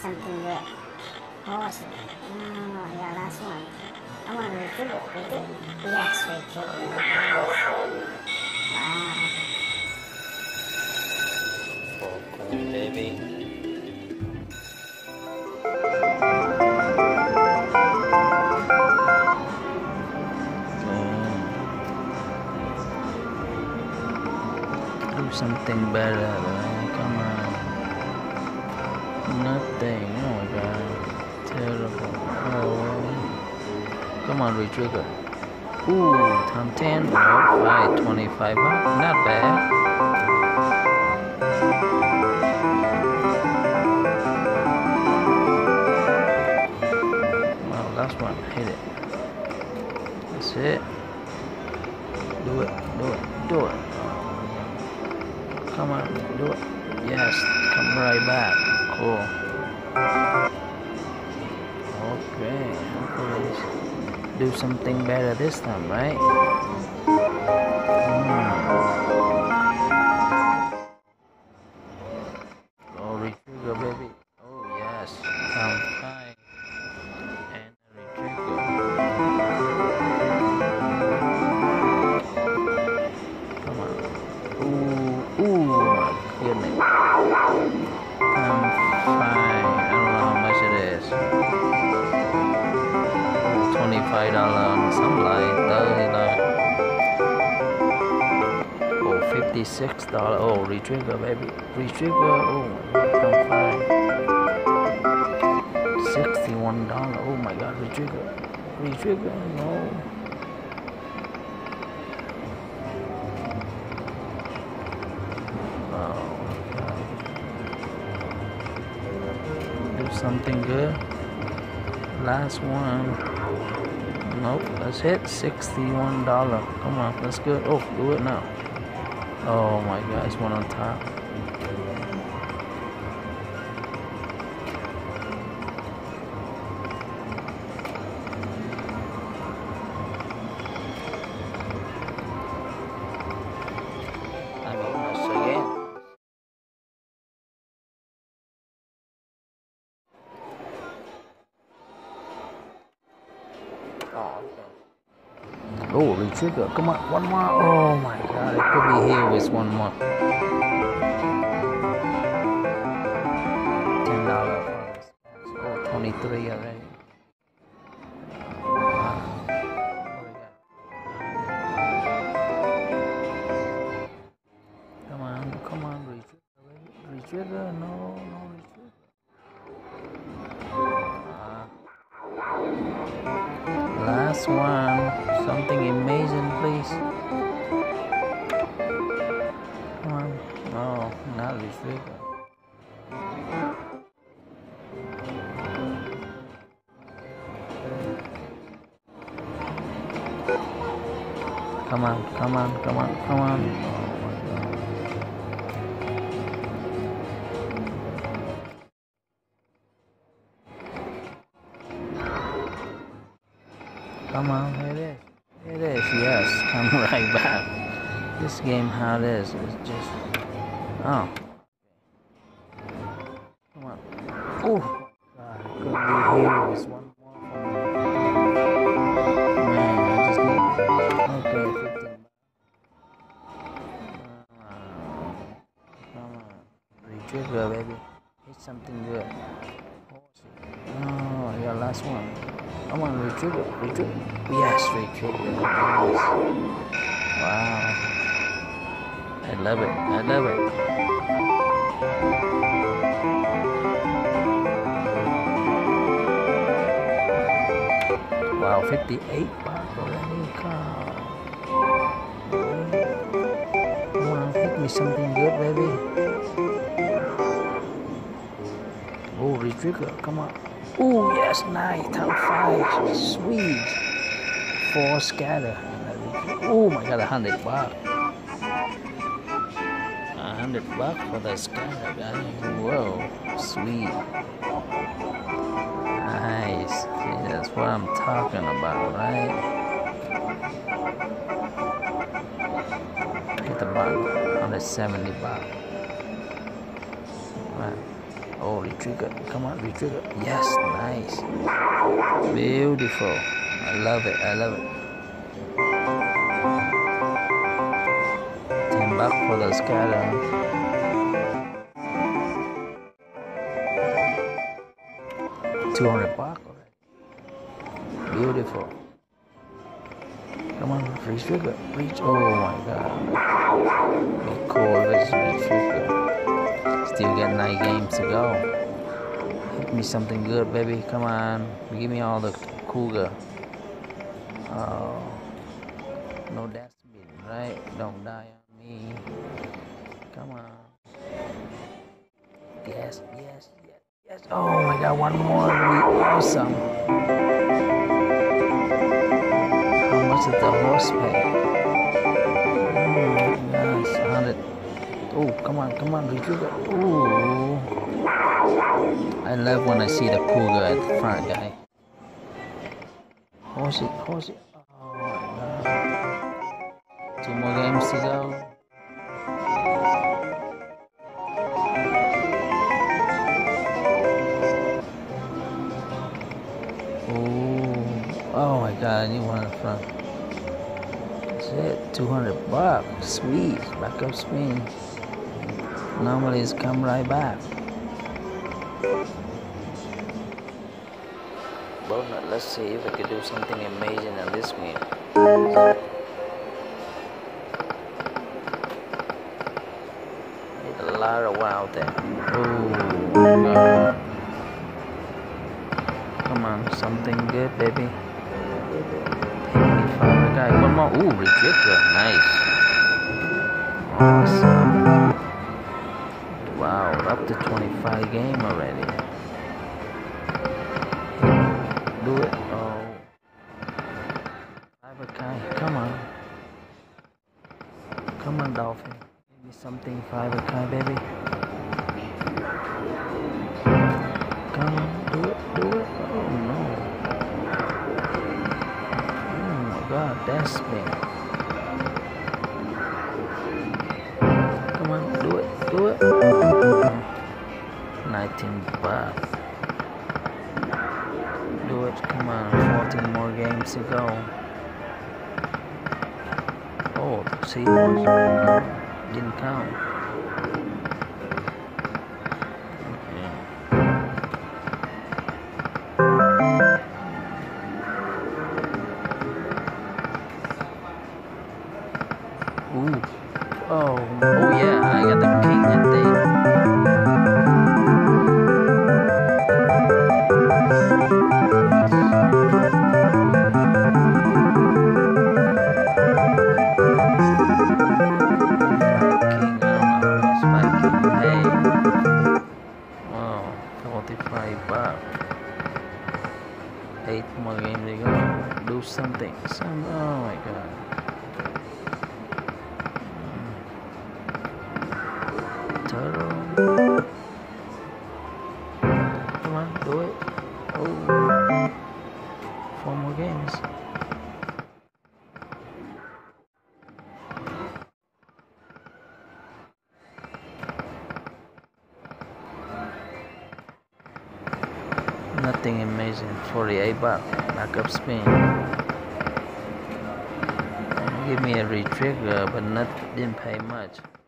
something good. Awesome. Oh, yeah, last one. Come on, retrieve it, retrieve it. Yes, retrieve it. Wow. Popcorn, baby. Do something better, man. Come on. Nothing. Oh my god. Terrible. Oh. Come on, retrigger. Ooh, time 10. Alright, 25. Not bad. Wow, last one. Hit it. That's it. Do it. Do it. Do it. Come on, do it. Yes, come right back. Cool. Okay, hopefully do something better this time, right? Oh, retrigger, baby. Oh, yes. Count 5. And retrigger. Come on. Ooh, my goodness. Count 5. I don't know how much it is. $25 on some light, $30. Oh, $56. Oh, retrigger, baby. Retrigger. Oh, count 5. $61. Oh my god, retrigger. Retrigger, no. Oh god. Do something good. Last one. Nope, let's hit $61. Come on, that's good. Oh, do it now. Oh my god, it's one on top. I mean, once again. Oh, retrigger. Come on, one more. Oh my god, it could be here with one more. $10 for this. Oh, 23 already. Come on, retrigger. Retrigger, no retrigger. Last one. Something amazing, please. Come on. Oh, not retrigger. Come on, come on, come on, come on. Oh my god. Come on, here it is. Here it is, yes. Come right back. This game, how it is just... Oh. Come on. Oh, god. Could be here with one more for me. Man, I just need... Okay, 15. Come on. Retrigger, baby. Hit something good. Oh, yeah, last one. Come on, retrigger, retrigger. Yes, retrigger. Nice. Wow. I love it. I love it. Wow, 58 bucks already. Come on, hit me something good, baby. Oh, retrigger. Come on. Oh, yes, nice. Top 5. Sweet. 4 scatter. Oh my god, $100. $100 for the scatter, guys. Whoa, sweet. Nice. See, that's what I'm talking about, right? Hit the button. $170. Right. Oh, retrigger. Come on, retrigger. Yes, nice. Beautiful. I love it. I love it. $10 for the scatter. $200 already. Beautiful. Come on, retrigger. Reach. Oh my god. Be cool with retrigger. Still got 9 games to go. Hit me something good, baby. Come on. Give me all the cougar. Oh. No dustbin, right? Don't die on me. Come on. Yes, yes, yes, yes. Oh my god, one more. It'll be awesome. How much did the horse pay? Yes, 100. Oh, come on, retrigger. Ooh. I love when I see the cougar at the front, guy. Horse it. Oh my god. 2 more games to go. Oh my god, I need one in front. That's it, $200. Sweet, backup spin. Normally it's come right back. Well, let's see if I can do something amazing on this game. Need a lot of wow there. Oh, God. Come on, something good, baby. Okay, one more. Ooh, retrigger. Nice. Awesome. Wow, up to 25 game already. Do it. Oh. Okay, come on. Come on, dolphin. Give me something, 5-a-kai, baby. Come on, do it. Oh no. Oh my god, that's big. Come on, do it. 19 bucks. Do it, come on, 14 more games to go. Oh, see, didn't count. Ooh. Oh yeah, I got the king and thing. $45. 8 more games to go. Do something. Oh my god. Turtle. Come on, do it. Oh. 4 more games. Nothing amazing. $48. Backup spin. Give me a retrigger, but didn't pay much.